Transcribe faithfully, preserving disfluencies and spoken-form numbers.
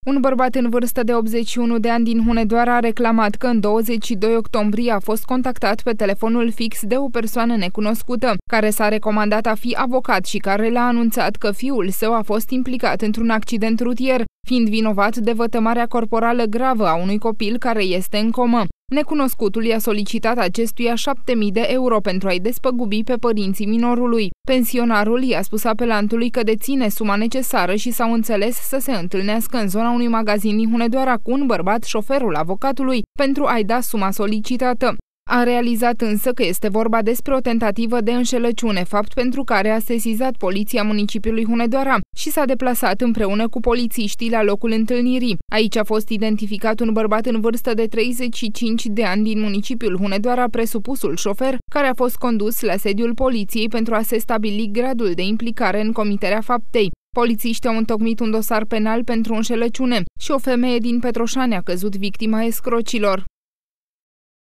Un bărbat în vârstă de optzeci și unu de ani din Hunedoara a reclamat că în douăzeci și doi octombrie a fost contactat pe telefonul fix de o persoană necunoscută, care s-a recomandat a fi avocat și care le-a anunțat că fiul său a fost implicat într-un accident rutier, fiind vinovat de vătămarea corporală gravă a unui copil care este în comă. Necunoscutul i-a solicitat acestuia șapte mii de euro pentru a-i despăgubi pe părinții minorului. Pensionarul i-a spus apelantului că deține suma necesară și s-au înțeles să se întâlnească în zona unui magazin din Hunedoara cu un bărbat, șoferul avocatului, pentru a-i da suma solicitată. A realizat însă că este vorba despre o tentativă de înșelăciune, fapt pentru care a sesizat poliția municipiului Hunedoara și s-a deplasat împreună cu polițiștii la locul întâlnirii. Aici a fost identificat un bărbat în vârstă de treizeci și cinci de ani din municipiul Hunedoara, presupusul șofer, care a fost condus la sediul poliției pentru a se stabili gradul de implicare în comiterea faptei. Polițiștii au întocmit un dosar penal pentru înșelăciune și o femeie din Petroșani a căzut victima escrocilor.